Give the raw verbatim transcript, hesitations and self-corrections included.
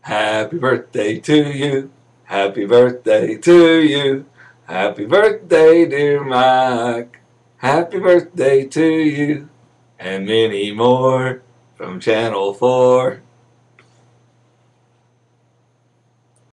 Happy birthday to you. Happy birthday to you. Happy birthday, dear Mike. Happy birthday to you. And many more from Channel four.